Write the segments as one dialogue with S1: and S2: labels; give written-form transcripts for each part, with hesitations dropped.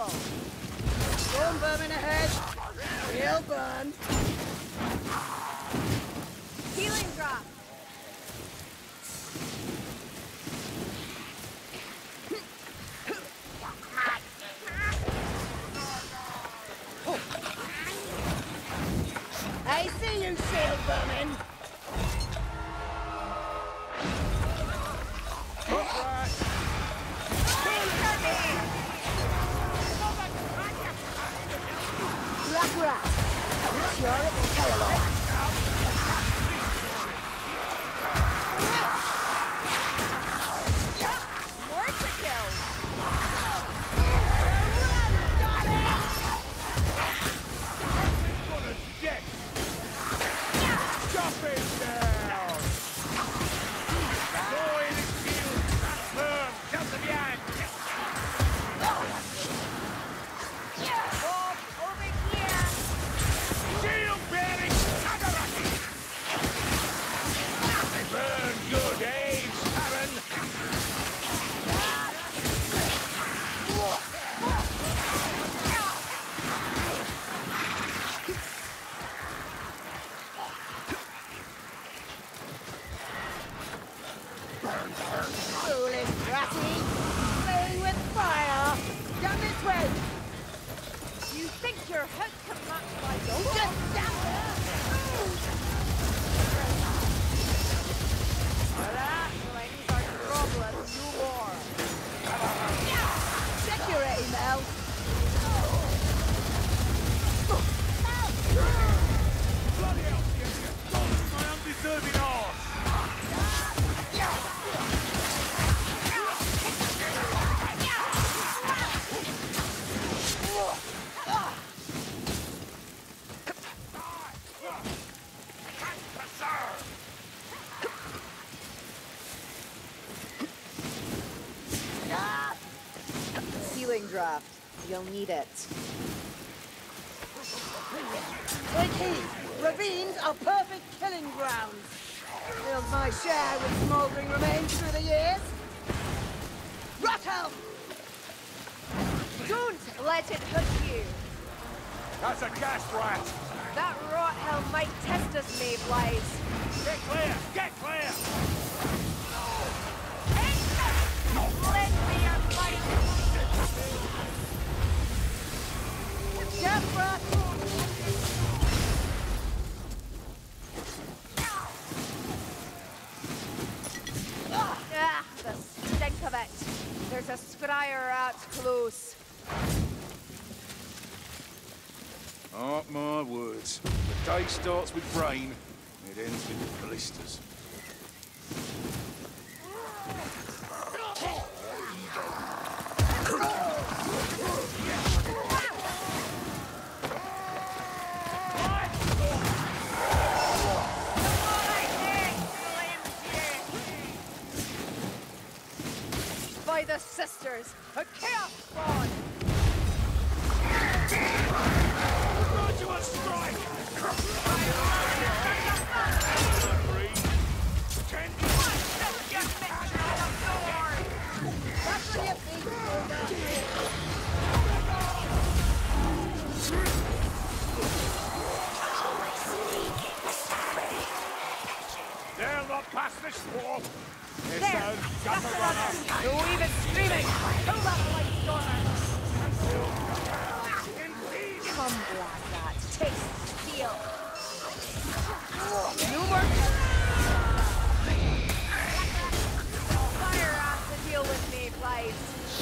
S1: go. Storm vermin ahead. Real burn.
S2: Healing drop.
S1: I see you, shield vermin. Black rat. Sure it will tell a lot.
S2: More to kill. Bob, over here.
S1: Foolish ratty. Playing with fire. Down this way.
S2: You think your hook can match my
S1: Don't
S2: dog?
S1: just stand there.
S2: Alright, things are problem no more.
S1: Check your aim, El.
S3: Bloody hell, Don't my undeserving arse!
S2: Healing draft. You'll need it.
S1: Like heat, ravines are perfect killing grounds. Filled my share with smouldering remains through the years. Rot help!
S2: Don't let it hurt you.
S3: That's a gas rat!
S2: That rot hell might test us, Mayflies.
S3: Get clear! Get clear!
S2: Lend me your fight.
S1: Death rat!
S2: Ah, the stink of it. There's a scryer rat close.
S3: Mark my words. The day starts with rain, it ends with blisters.
S2: By the sisters, a chaos spawn.
S3: Graduate strike!
S1: That's what you think,
S3: They'll not pass the swamp! It's
S2: There,
S3: a
S2: that's
S3: gummer
S2: the
S3: runner!
S2: runner. No even screaming. Kill that light stormer. Come, black rat. Taste steel. No more. Fire rat to deal with me, please.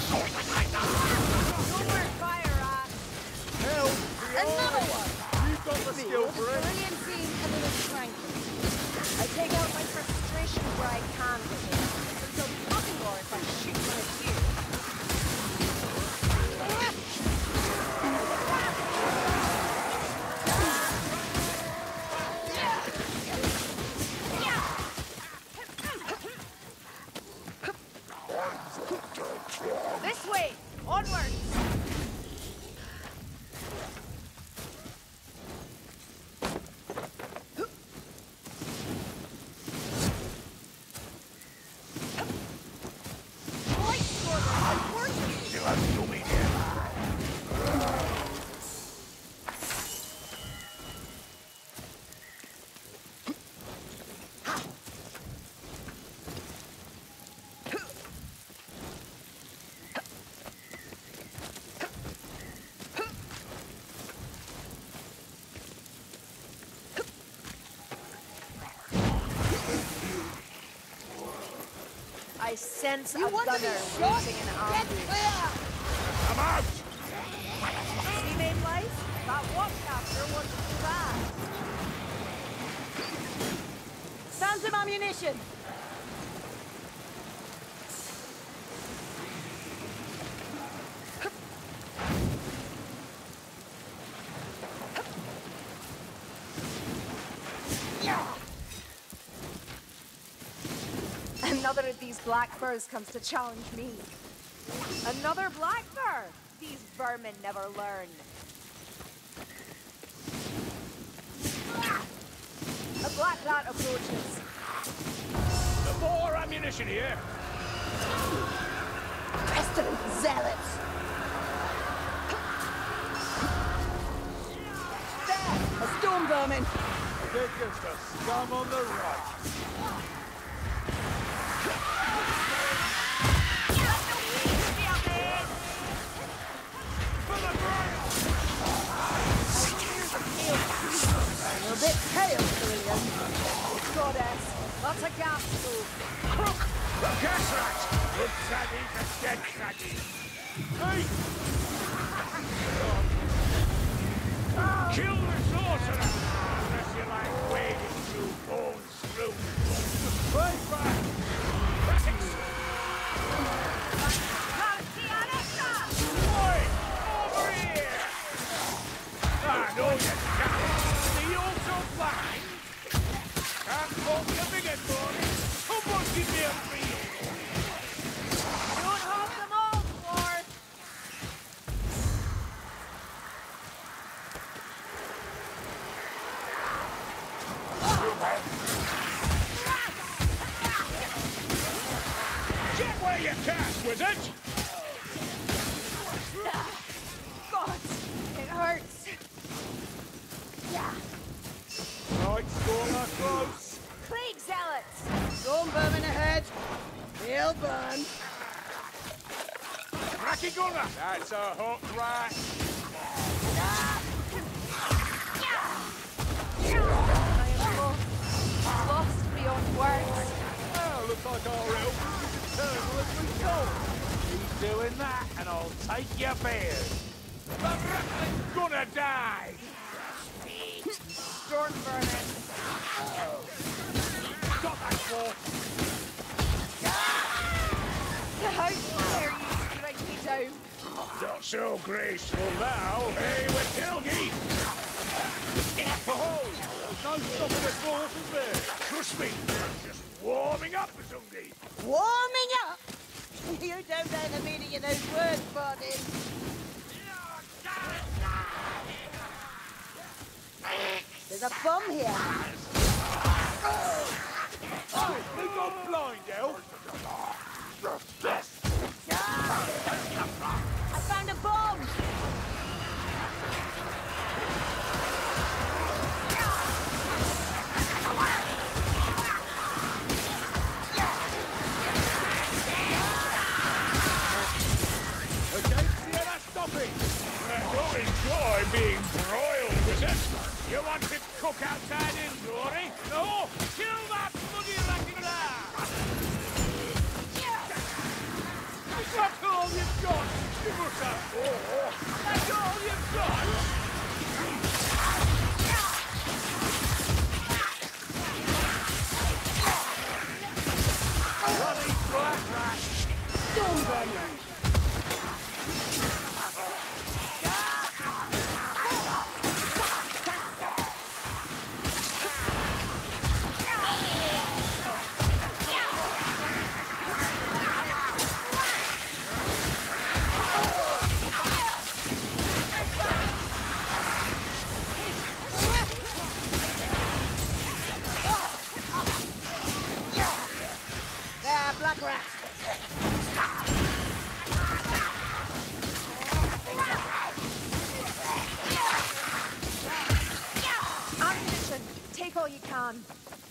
S2: No more fire rat.
S3: Help!
S1: Another one!
S3: You've got the skill for it!
S1: Brilliant scene a little cranky.
S2: I take out my frustration where I can with it. Until nothing more if I shoot one of you. This way! Onwards! Light stormer, unfortunately!
S3: You have to me here.
S2: I sense
S1: You
S2: a
S1: want to be
S2: gunner
S1: shot?
S2: waiting in
S1: Get
S2: ambush.
S1: clear!
S3: I'm out!
S2: See, main life? That watchcaster wasn't too bad.
S1: Found some ammunition!
S2: Another of these black furs comes to challenge me. Another black fur? These vermin never learn. A black rat approaches.
S3: More ammunition here!
S1: Pestilent zealots! There! A storm vermin!
S3: Thickest the scum on the right. For the ground!
S1: You're a bit pale, Cerulean.
S2: Goddess, that's a gas stove.
S3: Crook! The gas rat! Good saggy to dead saggy. Hey! Kill the sorcerer! Unless you like wading through bone screw. Right back! Thanks! Boy! Over here! I know you can't. The also blind. Can't hold the bigot for me. Someone give me a feel.
S2: Don't hold them all, Dwarf.
S3: Get where you can, wizard!
S2: God, it hurts. Yeah.
S3: Right, Stormer, close.
S2: Plague zealots.
S1: Storm vermin ahead! They'll burn!
S3: Cracky gunner! That's a hook rat.
S2: I am lost beyond words.
S3: Well, looks like our elf is eternal as we go. Keep doing that, and I'll take your beard. The rat's gonna die!
S2: Storm vermin.
S3: Got that for?
S2: How dare you strike me down?
S3: Not so graceful now, hey, with Tilgy! Oh, there's no stopping us force, is there? Trust me, I'm just warming up, Zungi.
S1: Warming up! You don't know the meaning of those words, Bardin. There's a bomb here.
S3: Oh, we got blind, elf.
S1: I found a bomb!
S3: Okay, yeah, that's stopping. You'll enjoy being broiled, wizard. You want to cook outside in glory? No, kill that bloody Rakula! That's all you've got! You must have more! That's all you've got! Bloody black rat!
S1: Storm vermin! There, black rat!
S2: Ammunition. Take all you can.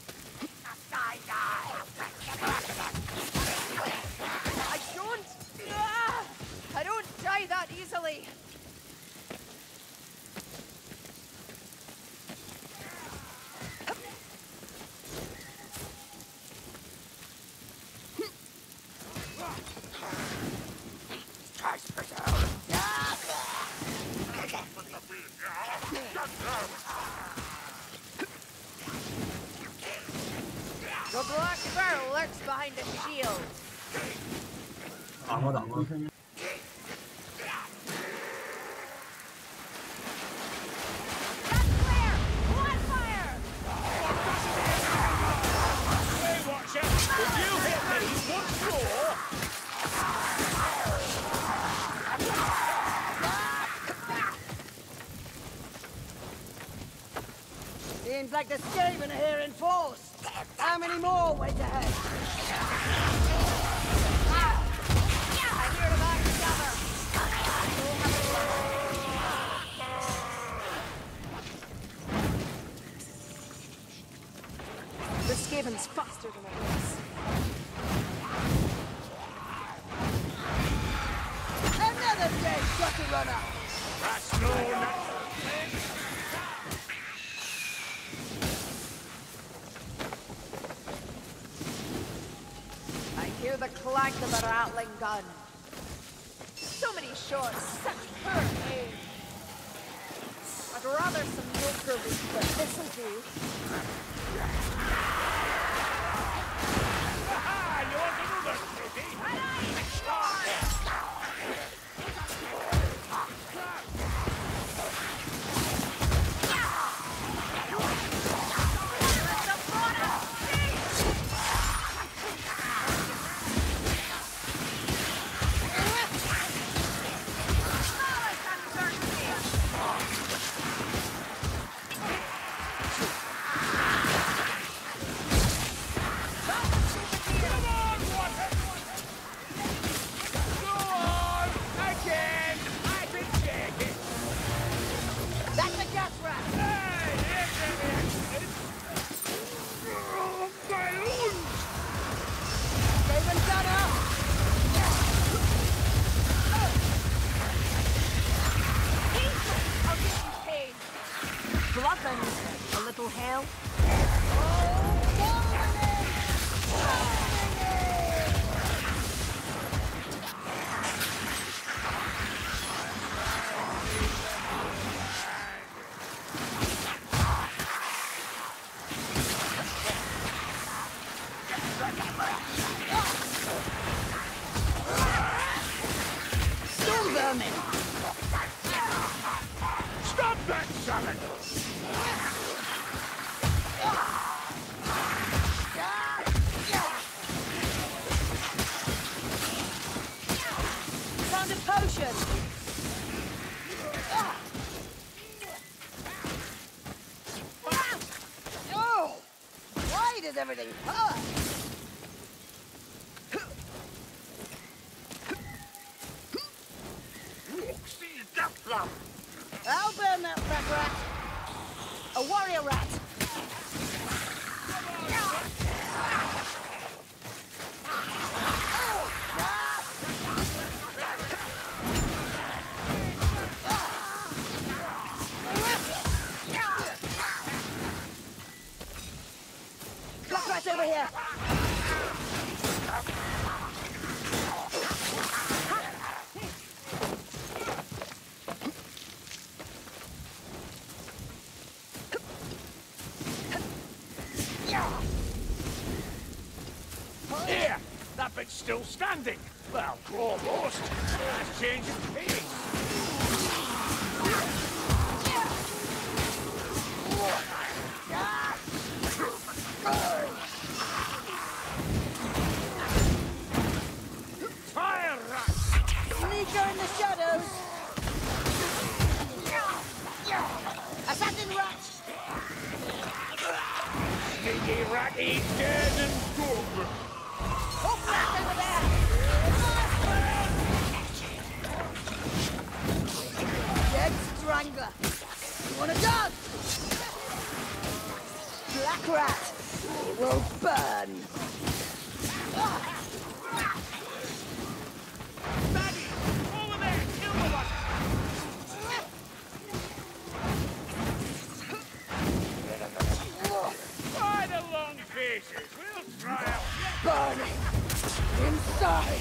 S2: I don't die that easily.
S4: 等了。
S1: Seems like the Skaven are here in force. How many more wait ahead?
S2: I heard about each other. The Skaven's faster than it looks.
S1: Another dead gutter runner!
S3: That's no natural.
S2: I hear the clank of a rattling gun. So many shots, such poor aim. I'd rather some milker root, but this'll do.
S3: Aha! You want another city?
S2: Bloodlands, a little hell.
S1: Storm vermin!
S3: Stop that summon!
S1: Found a potion! Oh! Why does everything hurt? I'll burn that fat rat! A warrior rat! Black rat's over here!
S3: Here! That bit's still standing! Well, almost. Nice change of pace. Fire rat!
S1: Sneaker in the shadows! Assassin rat!
S3: Sneaky rat, he's dead and good.
S1: Hook rat over there! Dead strangler! You want a dog? Black rat! It will burn!
S3: Maddie! Over there! Kill the one! By the long faces! We'll try out!
S1: Burning! Inside!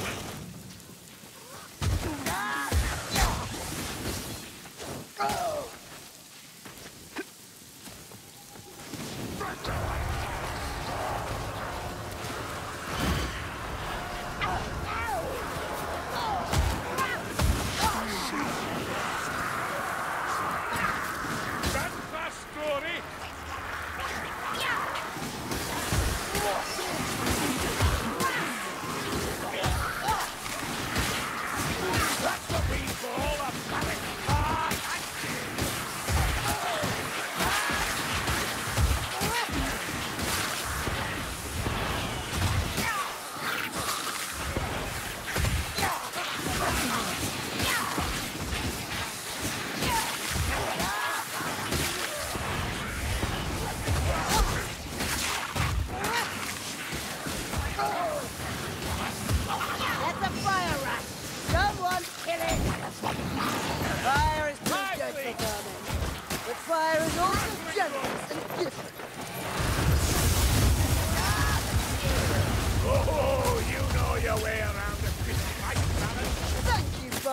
S1: Oh!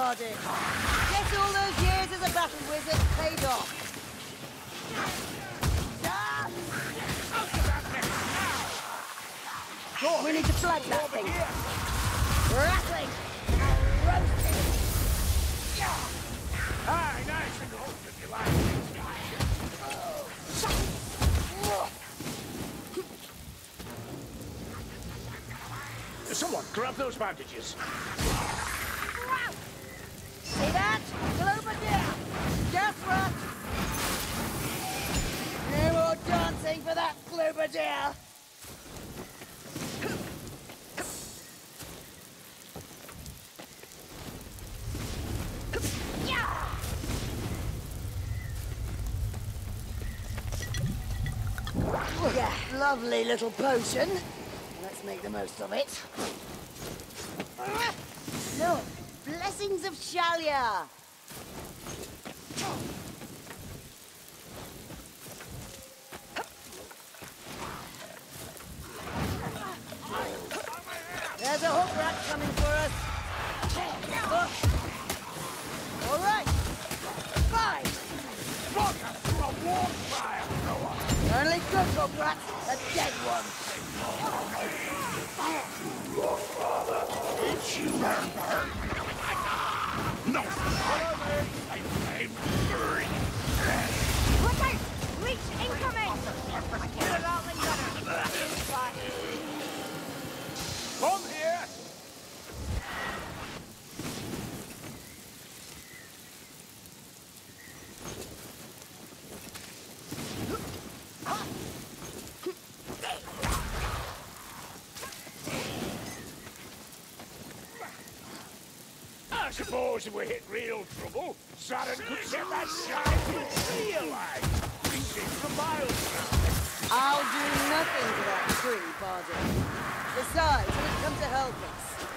S1: Bardi. Guess all those years as a battle wizard paid off. We need to flag that thing. Rattling! Roasting!
S3: Aye, nice and close if you like. Someone grab those bandages.
S1: See that? Clover down! Just run! No more dancing for that Cloverdale! Yeah, lovely little potion. Let's make the most of it. No, blessings of Shalia. There's a hook rat coming for us. All right. 5.
S3: Look, a warm fire thrower.
S1: Only good hook rats, a dead one.
S3: It's you, Amber. No, I'm burning.
S2: Look out! Leech incoming! Get a rattling gunner.
S3: Come here. I suppose if we hit real trouble, Saturn could set that shiny tree alight. We see the miles now.
S1: I'll do nothing to that tree, Bardi. Besides, he'll come to help us.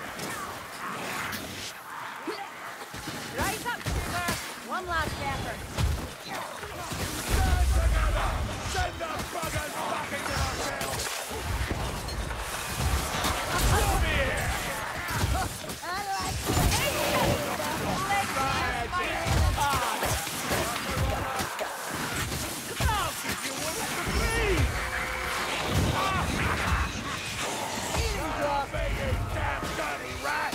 S2: Rise up, Cooper! One last effort.
S3: Stand together! Send the buggers back into ourselves! Come here! I'll give you one for free! Stop it, you damn dirty rat!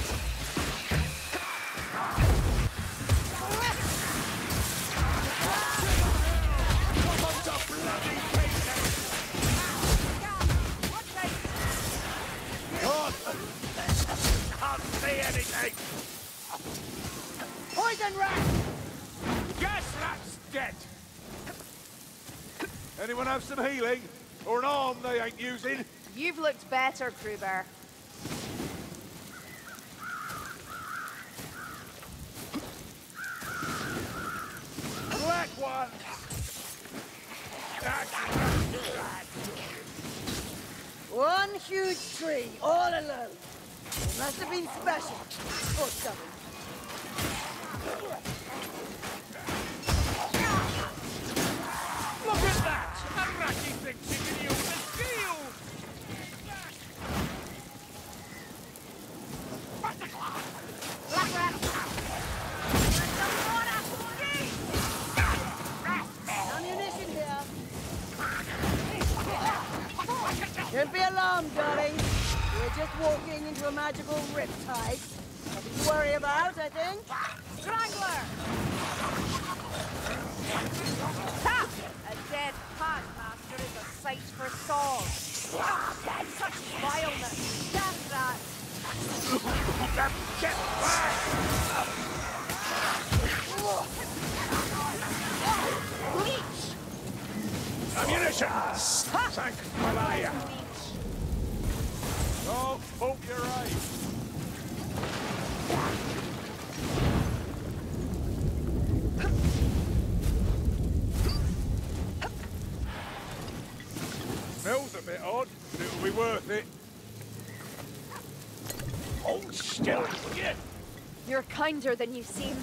S3: Come on to bloody pieces! Can't see anything!
S1: Poison rat!
S3: Gas rat's dead!
S4: Anyone have some healing? Or an arm they ain't using?
S2: You've looked better, Kruber.
S3: Black one! That's right.
S1: One huge tree, all alone. It must have been special. Or something.
S3: Look at that! A ratty thing she can use the shield!
S2: Black rat!
S1: Ammunition here. Don't be alarmed, darling. We're just walking into a magical riptide. Nothing to worry about, I think.
S2: Strangler! Ha! A dead Packmaster is a sight for swords. Such vileness! Death rat!
S3: Get back!
S2: Leech!
S3: Ammunition! Thank Malaya!
S2: Leech!
S4: Oh, hope you're right. Smells a bit odd, but it'll be worth it.
S3: Hold still, will you?
S2: You're kinder than you seem.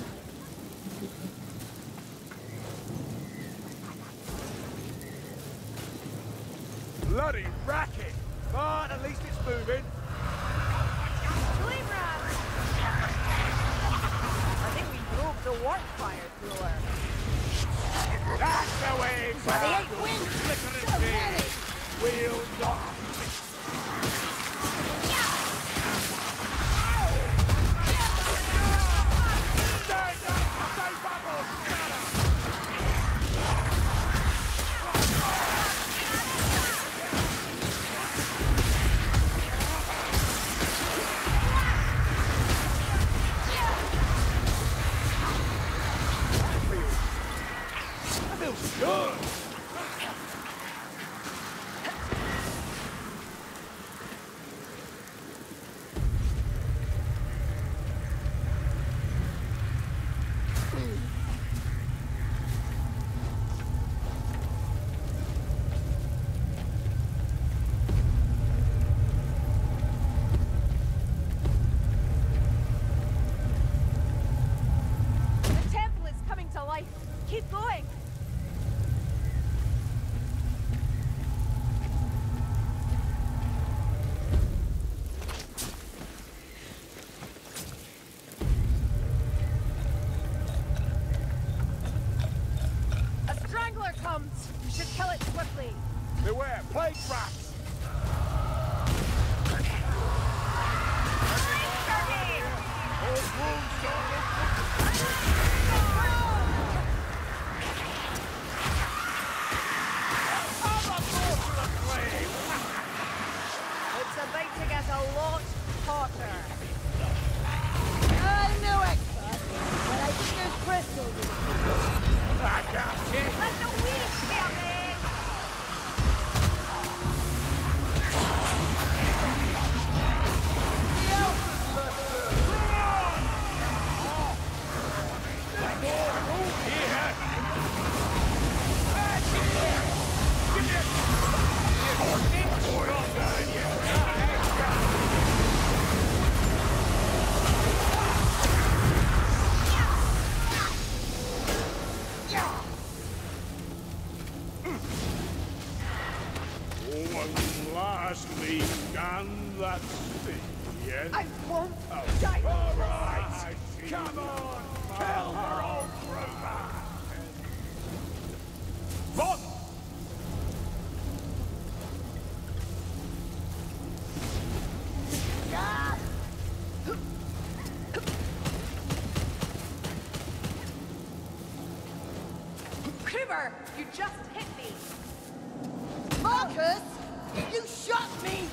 S4: Bloody racket! But at least it's moving.
S2: Sleep rat! A
S3: Good!
S2: The temple is coming to life. Keep going. A strangler comes. You should kill it swiftly.
S3: Beware, plague traps! All wounds don't look
S2: It's about to get a lot hotter.
S1: I'm no expert, but I think there's crystals in it.
S3: I got it!
S2: Let the weed kill me!
S3: One lastly, and that's it, yes?
S2: I won't die.
S3: All right! Come on! Kill her, old trooper! Von!
S2: Kruber, you just hit me.
S1: Marcus, you shot me!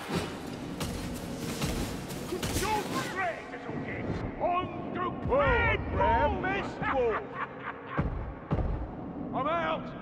S3: Don't stray, little kid! On to bed, Mist Wolf! I'm out!